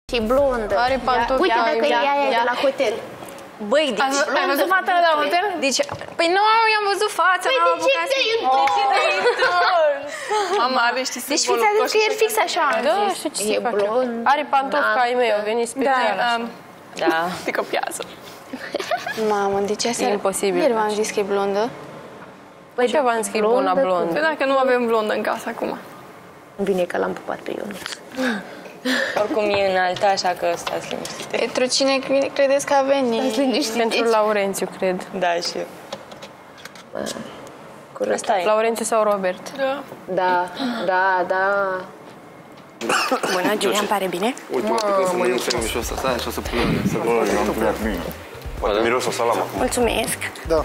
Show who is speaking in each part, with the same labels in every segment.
Speaker 1: Și blondă.
Speaker 2: Are pantofi.
Speaker 1: Uite dacă e aia de la hotel.
Speaker 2: Băi, deci...
Speaker 1: Ai văzut fata de la hotel?
Speaker 2: Deci, păi nu, i-am văzut fața, n-am apucat să...
Speaker 3: Mama are, știi,
Speaker 1: deci fiți adus că e fix așa.
Speaker 2: Da, știu ce se face. Are pantofi ca ai mei, au venit special.
Speaker 3: Da. Te copiază.
Speaker 4: Mamă, deci asta
Speaker 2: E imposibil.
Speaker 4: Ieri v-am zis că e blondă.
Speaker 2: Păi ce v-am zis că e bună blondă?
Speaker 3: Păi dacă nu avem blondă în casă acum.
Speaker 1: Bine că l-am pupat pe Ionuț.
Speaker 5: Oricum e înaltă, așa că stați liniștite.
Speaker 4: Pentru cine credeți că a venit?
Speaker 2: Pentru Laurențiu, cred.
Speaker 5: Da, și eu. Asta e.
Speaker 2: Laurențiu sau Robert?
Speaker 1: Da.
Speaker 4: Bună, Giulia, îmi pare bine.
Speaker 6: Ultima pică să mănânc sandwich-ul ăsta. Stai așa să punem.
Speaker 7: Poate miros o salamă.
Speaker 4: Mulțumesc.
Speaker 6: Da.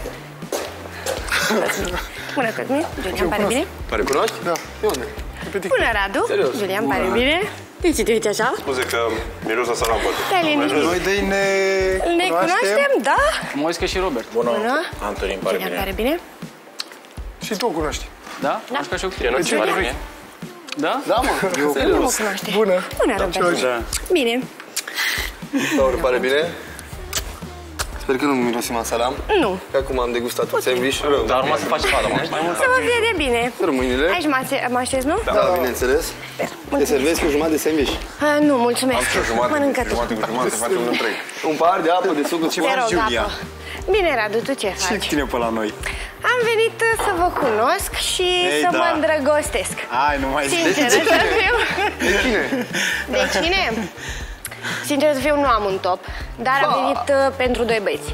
Speaker 4: Bună, Cosmin. Giulia, îmi pare bine.
Speaker 6: Pare cunoști? Da. E unde?
Speaker 4: Bună, Radu.
Speaker 6: Serios?
Speaker 4: Giulia, îmi pare bine. De ce te uiți așa?
Speaker 7: Scuze că miros o salamă.
Speaker 4: Stai liniștit.
Speaker 6: Noi de-i
Speaker 4: Ne cunoaștem, da?
Speaker 8: Mă uit că și Robert.
Speaker 4: Bună.
Speaker 7: Antonin, pare
Speaker 4: Giulia, îmi pare
Speaker 7: bine.
Speaker 4: bine.
Speaker 6: Și tu o cunoști.
Speaker 8: Da? Aș ca și eu.
Speaker 7: Ce pare bine?
Speaker 8: Da?
Speaker 6: Da, mă.
Speaker 4: Nu mă cunoaște.
Speaker 6: Bună.
Speaker 4: Bună, Robert.
Speaker 8: Da.
Speaker 4: Bine.
Speaker 6: Laura, pare bine? Sper că nu mirosim a salam.
Speaker 4: Nu.
Speaker 6: Că acum am degustat un sandwich rău.
Speaker 7: Dar urma să faci fata, mai mult.
Speaker 4: Să vă fie de bine.
Speaker 6: Mâinile.
Speaker 4: Aici mă așez, nu?
Speaker 6: Da, bineînțeles. Te servesc cu jumătate de sandwich.
Speaker 4: Nu, mulțumesc.
Speaker 7: Am și o jumătate,
Speaker 4: Mănâncă tu.
Speaker 7: jumătate cu jumătate, facem un întreg.
Speaker 6: Un pahar de apă, de suc,
Speaker 4: Te
Speaker 6: ceva.
Speaker 4: rog, apă. Bine, Radu, tu ce
Speaker 8: Ce
Speaker 4: faci?
Speaker 8: ține pe la noi?
Speaker 4: Am venit să vă cunosc și să mă îndrăgostesc.
Speaker 8: Hai, nu mai zici.
Speaker 4: Sincer să fiu.
Speaker 6: De cine?
Speaker 4: De cine? Sincer să fiu, nu am un top, dar am venit pentru doi băieți.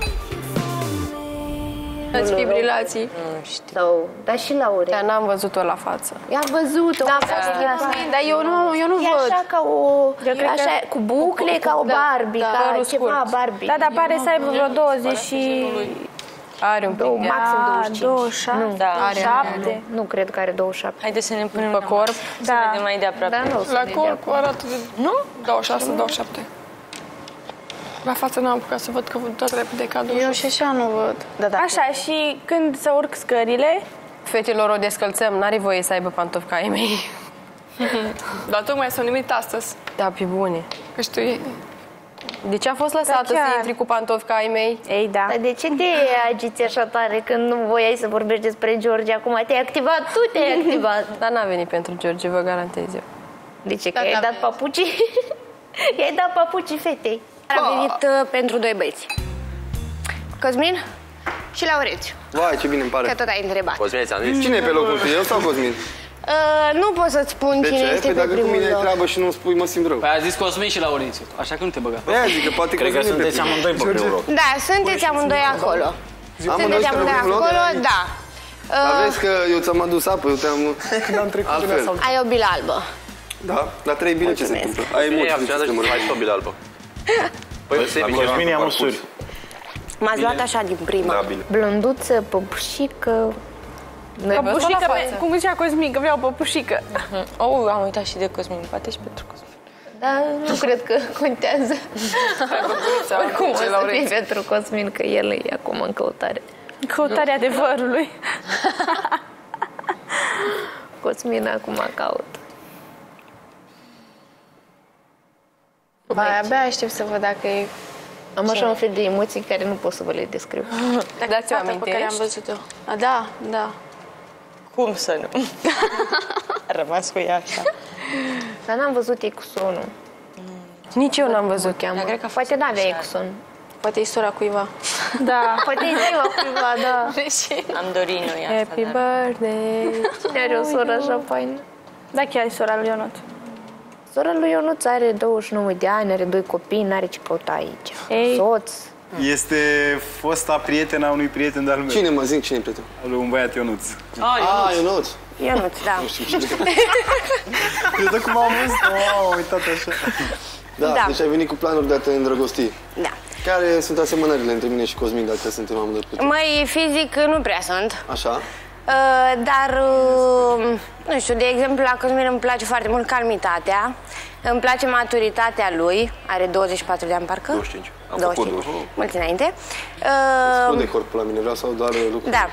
Speaker 2: Ați fibrilații.
Speaker 1: Sau, dar și Laure.
Speaker 2: Dar n-am văzut-o la față.
Speaker 1: I-am văzut-o.
Speaker 4: Da, a fost dar eu nu
Speaker 1: E
Speaker 4: văd.
Speaker 1: așa ca o... Așa, cu bucle, ca o Barbie, ca
Speaker 2: părul
Speaker 1: ceva
Speaker 2: scurt.
Speaker 1: Barbie.
Speaker 4: Da, dar pare să aibă vreo 20 și...
Speaker 2: Are un pic de...
Speaker 1: Maxim 25.
Speaker 4: 27.
Speaker 1: Nu,
Speaker 5: Da.
Speaker 2: Are
Speaker 4: 7.
Speaker 1: nu cred că are 27.
Speaker 5: Haideți să ne punem
Speaker 2: Pe corp.
Speaker 5: să vedem mai de aproape.
Speaker 1: Dar nu o să
Speaker 3: La
Speaker 1: ne
Speaker 3: corpul
Speaker 1: dea.
Speaker 3: arată de... Nu? 26-27. La față n-am apucat să văd că văd tot repede ca
Speaker 4: Eu și așa nu văd. Așa, și când să urc scările,
Speaker 2: Fetelor o descălțăm, n-are voie să aibă pantofi ca ai mei.
Speaker 3: Dar tocmai s-au nimerit astăzi.
Speaker 2: Da, pe bune.
Speaker 3: Că știu,
Speaker 2: De ce a fost lăsată să
Speaker 4: chiar.
Speaker 2: intri cu pantofi ca ai mei?
Speaker 4: ei da.
Speaker 1: Dar de ce te agiți așa tare când nu voiai să vorbești despre George? Acum te-ai activat, tu te-ai activat.
Speaker 2: Dar n-a venit pentru George, vă garantez eu.
Speaker 1: De ce? Că i-ai dat papucii? I-ai dat papucii fetei.
Speaker 4: Am venit pentru doi băieți. Cosmin și Laurențiu,
Speaker 6: Vai, ce bine îmi
Speaker 4: că
Speaker 6: pare.
Speaker 4: tot ai întrebat.
Speaker 7: Cosmine, ți-am zis?
Speaker 6: Cine e pe locul tău, eu sau Cosmin?
Speaker 4: Nu pot să-ți spun
Speaker 6: De
Speaker 4: cine
Speaker 6: ce?
Speaker 4: este
Speaker 6: Păi
Speaker 4: pe
Speaker 6: dacă cu
Speaker 4: primul
Speaker 6: mine ai
Speaker 4: loc.
Speaker 6: treabă și nu-mi spui, mă simt rău.
Speaker 8: Păi a zis Cosmin și Laurențiu, așa că nu te băga.
Speaker 6: Aia zic că poate
Speaker 7: Cred că
Speaker 6: Cosmin e pe
Speaker 7: sunteți
Speaker 6: primul.
Speaker 7: amândoi pe primul loc.
Speaker 4: Da, sunteți amândoi acolo.
Speaker 6: Amândoi
Speaker 4: Sunteți
Speaker 6: pe
Speaker 4: amândoi
Speaker 6: primul loc?
Speaker 4: acolo, da.
Speaker 6: Dar vezi că eu ți-am adus apă, eu te-am... Altfel.
Speaker 4: Ai o bilă albă.
Speaker 6: Da? La 3 bile ce se
Speaker 4: Mulțumesc.
Speaker 6: întâmplă? Ai
Speaker 7: E
Speaker 6: emoții de
Speaker 7: acționează
Speaker 6: ce
Speaker 7: și
Speaker 6: să
Speaker 7: mai și o bilă albă. Păi,
Speaker 8: La Cosmin i-am măsuri.
Speaker 4: M-ați luat așa din prima.
Speaker 7: Da, bine.
Speaker 1: Blonduță, păpușică.
Speaker 4: Păpușică, cum zicea Cosmin, că vreau păpușică.
Speaker 5: Am uitat și de Cosmin, poate și pentru Cosmin.
Speaker 1: Dar nu cred că contează. Oricum o să fie pentru Cosmin, că el e acum în căutare.
Speaker 4: Căutarea adevărului.
Speaker 1: Cosmin acum caută.
Speaker 4: Vai, abia aștept să văd dacă e...
Speaker 1: Am așa un fel de emoții care nu pot să vă le descriu.
Speaker 2: Dați-o
Speaker 4: Fata pe care am
Speaker 2: amintești?
Speaker 4: văzut-o. Da, da.
Speaker 5: Cum să nu? A rămas cu ea așa.
Speaker 1: Dar n-am văzut Exxonul.
Speaker 2: Nici eu n-am văzut.
Speaker 1: Cheamă. Poate n-avea Exxon.
Speaker 4: Poate e sora cuiva.
Speaker 1: Da, poate e ziua cuiva, da.
Speaker 5: Am dorit noi asta,
Speaker 2: Happy
Speaker 5: dar...
Speaker 2: birthday.
Speaker 1: Cine are o soră așa faină?
Speaker 4: Da, chiar e sora lui Ionut.
Speaker 1: Sora lui Ionuț are 29 de ani, are 2 copii, n-are ce căuta aici.
Speaker 4: Ei.
Speaker 1: Soț.
Speaker 8: Este fosta prietena unui prieten de-al meu.
Speaker 6: Cine mă zic, cine e prietenul?
Speaker 8: Al lui un băiat Ionuț.
Speaker 6: Ah, Ionuț.
Speaker 4: Ionut, da.
Speaker 8: Eu de cum am văzut, am uitat așa.
Speaker 6: Da,
Speaker 4: Da.
Speaker 6: deci ai venit cu planuri de a te îndrăgosti.
Speaker 4: Da.
Speaker 6: Care sunt asemănările între mine și Cosmin, dacă suntem amândoi prieteni?
Speaker 4: Măi, fizic nu prea sunt.
Speaker 6: Așa?
Speaker 4: Dar, nu știu, de exemplu, la Cosmin îmi place foarte mult calmitatea, îmi place maturitatea lui, are 24 de ani parcă?
Speaker 7: 25. Am făcut
Speaker 4: 25. Mulți înainte.
Speaker 6: Explode corpul la mine, vreau sau doar lucruri?
Speaker 4: Da.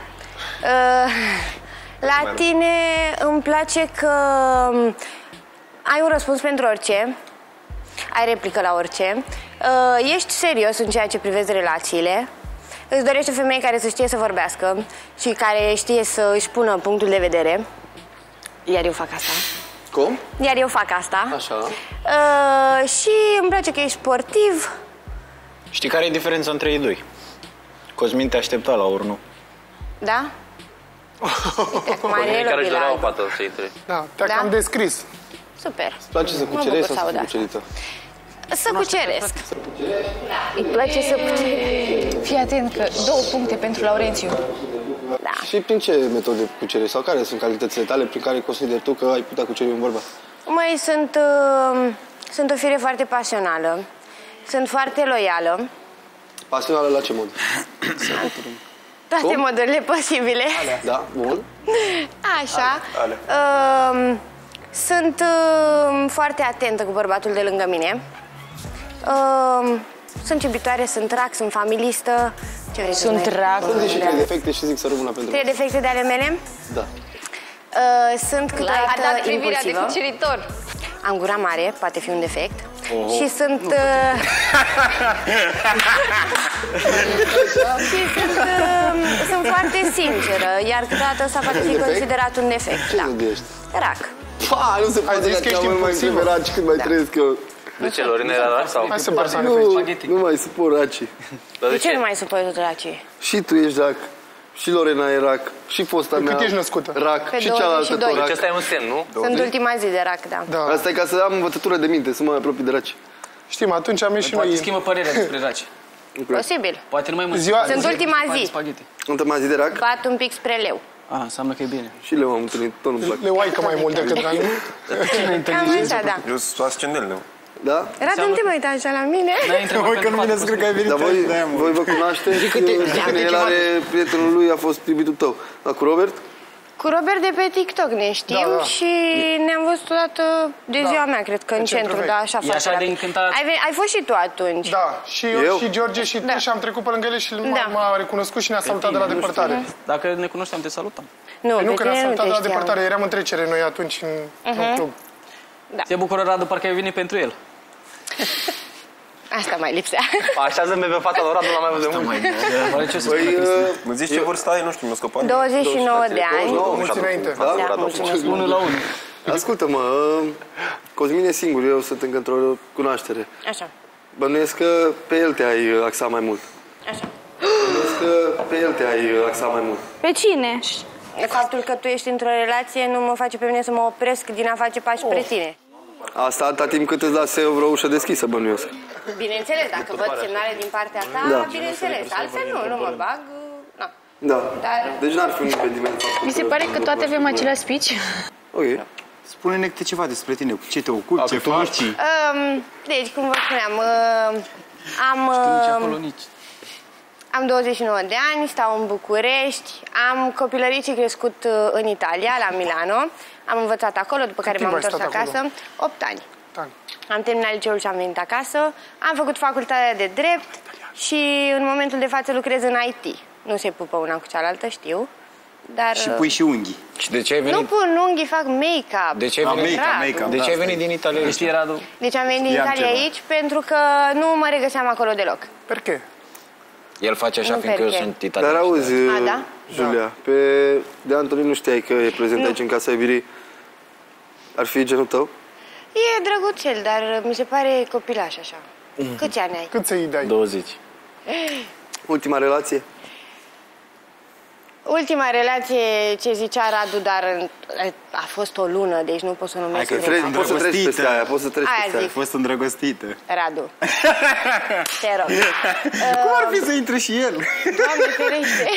Speaker 4: La tine îmi place că ai un răspuns pentru orice. ai replică la orice, ești serios în ceea ce privești relațiile, îți dorești o femeie care să știe să vorbească și care știe să își pună punctul de vedere. Iar eu fac asta.
Speaker 6: Cum?
Speaker 4: Iar eu fac asta.
Speaker 6: Așa.
Speaker 4: Și îmi place că ești sportiv.
Speaker 9: Știi care e diferența între ei doi? Cosmin te aștepta la urnul.
Speaker 4: Da? Uite, acum are el
Speaker 7: Care își dorea o
Speaker 4: obilag.
Speaker 7: fată să intre.
Speaker 3: Da, te-a
Speaker 4: Da?
Speaker 3: cam descris.
Speaker 4: Super.
Speaker 6: Îți place să
Speaker 4: Mă bucur
Speaker 6: cucerești
Speaker 4: să
Speaker 6: sau să
Speaker 4: aud
Speaker 6: fii
Speaker 4: asta.
Speaker 6: cucerită?
Speaker 4: Să cuceresc.
Speaker 1: Îi place să cucerească. Fii atent că 2 puncte pentru Laurențiu.
Speaker 4: Da.
Speaker 6: Și prin ce metode cucerești? Sau care sunt calitățile tale prin care consideri tu că ai putea cuceri un bărbat?
Speaker 4: Măi, sunt o fire foarte pasională. Sunt foarte loială.
Speaker 6: Pasională la ce mod?
Speaker 4: Toate
Speaker 6: Cum?
Speaker 4: modurile posibile.
Speaker 6: Da? Bun.
Speaker 4: Așa. Sunt foarte atentă cu bărbatul de lângă mine. Sunt iubitoare, sunt rac, sunt familistă. Ce vrei să
Speaker 1: Sunt
Speaker 4: spui?
Speaker 1: rac.
Speaker 6: Sunt și 3 defecte și zic să rămână pentru
Speaker 4: 3 defecte de ale mele?
Speaker 6: Da.
Speaker 4: Sunt
Speaker 1: A
Speaker 4: câteodată
Speaker 1: dat privirea de
Speaker 4: impulsivă.
Speaker 1: cuceritor.
Speaker 4: Am gura mare, poate fi un defect. Și sunt... sunt foarte sinceră, iar câteodată asta poate fi considerat un defect.
Speaker 6: Ce
Speaker 4: Da.
Speaker 6: zâmbi ești?
Speaker 4: Rac.
Speaker 6: Pa, nu se poate
Speaker 3: zis
Speaker 6: că
Speaker 3: că ești
Speaker 6: mai
Speaker 3: impulsivă.
Speaker 6: raci cât mai trăiesc eu.
Speaker 7: De ce, Lorena era rac sau?
Speaker 3: Hai să personifici.
Speaker 6: Nu mai suport racii.
Speaker 7: Dar
Speaker 4: De ce nu mai supui tot racii?
Speaker 6: Și tu ești rac, și Lorena e rac, și fosta mea
Speaker 3: cât ești născută?
Speaker 6: rac,
Speaker 4: Pe
Speaker 6: și cealaltă
Speaker 4: 22.
Speaker 6: tot
Speaker 7: Deci
Speaker 6: rac.
Speaker 7: ăsta e un semn, nu?
Speaker 4: Sunt ultima zi de rac, da.
Speaker 3: Da.
Speaker 6: Asta e ca să am învățătură de minte, să mă apropii de raci.
Speaker 3: Știm, atunci am ieșit
Speaker 10: Poate
Speaker 3: noi.
Speaker 10: schimbă părerea despre raci.
Speaker 4: Posibil.
Speaker 10: Poate nu mai mult.
Speaker 3: Ziua-
Speaker 4: Sunt ultima zi.
Speaker 10: Spaghetti.
Speaker 6: Ultima zi de rac
Speaker 4: Bat un pic spre leu.
Speaker 10: Înseamnă că e bine.
Speaker 6: și le am întâlnit, tot nu-mi plac.
Speaker 3: Le oaică mai mult decât la mine.
Speaker 4: Cam așa, da.
Speaker 7: Eu sunt ascendent, Leu.
Speaker 6: Da?
Speaker 4: Radu, nu te mai uita așa la mine.
Speaker 10: N-ai întrebat
Speaker 8: Voi că
Speaker 10: pentru
Speaker 8: nu vine
Speaker 10: fată,
Speaker 8: să cred că ai venit
Speaker 6: Dar
Speaker 8: aici, de-aia, mă.
Speaker 6: voi vă cunoașteți? Cine el are prietenul lui, a fost iubitul tău. Da, cu Robert?
Speaker 4: Cu Robert de pe TikTok ne știm
Speaker 3: Da, da.
Speaker 4: și ne-am văzut odată de ziua mea, cred că în centru,
Speaker 3: vechi.
Speaker 4: da, așa
Speaker 10: E
Speaker 4: foarte
Speaker 10: așa de
Speaker 4: rapid.
Speaker 10: încântat.
Speaker 4: Ai fost și tu atunci.
Speaker 3: Da, și eu,
Speaker 6: Eu?
Speaker 3: și George și tu și am trecut pe lângă ele și m-a recunoscut și ne-a salutat de la depărtare.
Speaker 10: Dacă ne cunoșteam, te salutam.
Speaker 4: Nu,
Speaker 3: Păi nu,
Speaker 4: pe
Speaker 3: că ne-a
Speaker 4: tine nu
Speaker 3: salutat
Speaker 4: te
Speaker 3: de la
Speaker 4: știam.
Speaker 3: depărtare, eram în trecere noi atunci în club.
Speaker 10: Se bucură Radu, parcă ai venit pentru el.
Speaker 4: Asta mai lipsea.
Speaker 7: Așează-mi pe fata lui Radu, l-am mai văzut de mult.
Speaker 10: Oare ce o să
Speaker 6: Păi,
Speaker 10: spună Cristina?
Speaker 7: Mă zici ce vârstă ai? Nu știu, mi-a scăpat.
Speaker 4: 29 de ani.
Speaker 3: Mulți înainte.
Speaker 4: Da, mulțumesc.
Speaker 10: 1 la 1.
Speaker 6: ascultă-mă, Cosmin e singur, eu sunt încă într-o cunoaștere.
Speaker 4: Așa,
Speaker 6: Bănuiesc că pe el te-ai axat mai mult.
Speaker 4: așa.
Speaker 6: Bănuiesc că pe el te-ai axat mai mult.
Speaker 1: Pe cine?
Speaker 4: Faptul că tu ești într-o relație nu mă face pe mine să mă opresc din a face pași spre tine.
Speaker 6: Asta atâta timp cât îți lasă eu vreo ușă deschisă, bănuiesc.
Speaker 4: Bineînțeles, dacă văd semnale din partea ta,
Speaker 6: Da.
Speaker 4: bineînțeles. Altfel nu mă bag. Na.
Speaker 6: Da.
Speaker 4: Dar-
Speaker 6: Deci n-ar fi un impediment.
Speaker 1: Mi se pare că toate avem același speech.
Speaker 6: Ok.
Speaker 8: Spune-ne câte ceva despre tine, cu ce te ocupi, ce faci.
Speaker 4: Deci, cum vă spuneam,
Speaker 10: Nici acolo, nici.
Speaker 4: am 29 de ani, stau în București, am copilărit și crescut în Italia, la Milano. Am învățat acolo, după care
Speaker 3: timp
Speaker 4: m-am
Speaker 3: ai
Speaker 4: întors
Speaker 3: stat
Speaker 4: acasă.
Speaker 3: acolo?
Speaker 4: 8 ani.
Speaker 3: Da.
Speaker 4: Am terminat liceul și am venit acasă. Am făcut facultatea de drept și în momentul de față lucrez în IT. Nu se pupă una cu cealaltă, știu. Dar
Speaker 8: Și pui și unghii.
Speaker 9: Și de ce ai
Speaker 4: nu
Speaker 9: venit?
Speaker 4: pun unghii, fac make-up.
Speaker 9: De ce ai venit?
Speaker 8: Make-up,
Speaker 9: De
Speaker 8: da,
Speaker 9: ce ai
Speaker 8: asta
Speaker 9: venit din Italia? aici?
Speaker 10: Știi, Radu?
Speaker 4: Deci am venit din
Speaker 8: Știam
Speaker 4: Italia
Speaker 8: ceva.
Speaker 4: aici pentru că nu mă regăseam acolo deloc.
Speaker 3: Perché?
Speaker 9: El face așa
Speaker 4: Nu
Speaker 9: fiindcă eu
Speaker 4: perché.
Speaker 9: sunt
Speaker 6: Dar
Speaker 9: italian.
Speaker 6: auzi,
Speaker 4: da?
Speaker 6: Julia, de Antoni nu știai că e prezent aici în Casa Iubirii. Ar fi genul tău?
Speaker 4: E drăguțel, dar mi se pare copilaș așa. Câți ani ai?
Speaker 3: Cât să-i dai?
Speaker 9: 20.
Speaker 6: Ultima relație?
Speaker 4: Ultima relație, ce zicea Radu, dar a fost o lună, deci nu pot să numesc
Speaker 8: Hai că
Speaker 4: relație.
Speaker 6: Poți să treci peste
Speaker 8: Îndrăgostită.
Speaker 6: aia, poți să treci
Speaker 4: Aia
Speaker 6: peste
Speaker 8: Ai
Speaker 6: aia.
Speaker 8: fost îndrăgostită.
Speaker 4: Radu, te rog.
Speaker 8: Cum ar fi să intre și el?
Speaker 4: Doamne ferește!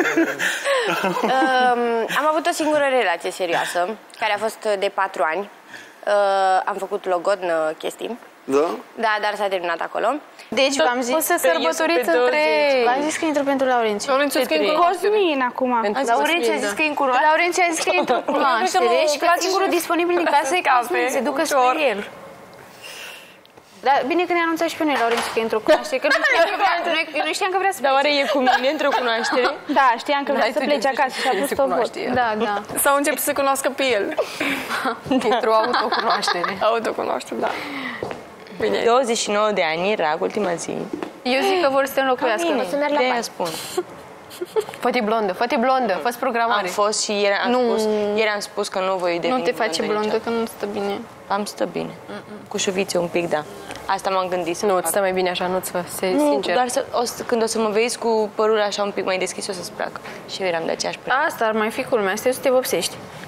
Speaker 4: Am avut o singură relație serioasă, care a fost de 4 ani. Am făcut logodnă chestii.
Speaker 6: Da?
Speaker 4: Da, dar s-a terminat acolo.
Speaker 1: Deci v-am zis să sărbătoriți între... V-am zis că intru pentru Laurențiu.
Speaker 3: Laurențiu scrie în
Speaker 1: Cosmin acum. Laurențiu a zis că e în culoare. Laurențiu a zis că e într-o cunoaștere și că singurul disponibil din casă e Cosmin, se ducă spre el. Dar bine că ne-a anunțat și pe noi, Laurențiu, că e într-o cunoaștere, că nu știam că vrea să...
Speaker 2: Dar oare e cu mine într-o cunoaștere?
Speaker 1: Da, știam că vrea să plece acasă și a pus tot vot. Da, da.
Speaker 3: Sau începe să se cunoască pe el.
Speaker 2: Într-o autocunoaștere.
Speaker 3: Autocunoaște, da. Bine.
Speaker 5: 29 de ani, Rag, ultima zi.
Speaker 1: Eu zic că vor să te înlocuiască.
Speaker 5: Bine,
Speaker 4: să merg la
Speaker 5: de-aia
Speaker 4: bani.
Speaker 5: spun.
Speaker 2: Fă-te blondă, fă-ți programare.
Speaker 5: Am fost și ieri am spus că nu voi deveni
Speaker 1: Nu te face blondă, că nu stă bine.
Speaker 5: Am stă bine. Cu șuvițe un pic, da. Asta m-am gândit să
Speaker 2: Nu,
Speaker 5: fac.
Speaker 2: îți stă mai bine așa, nu-ți fă,
Speaker 5: Nu,
Speaker 2: sincer.
Speaker 5: doar când o să mă vezi cu părul așa un pic mai deschis, o să-ți placă. Și eu eram de aceeași părere.
Speaker 1: Asta ar mai fi culmea, asta e să te vopsești.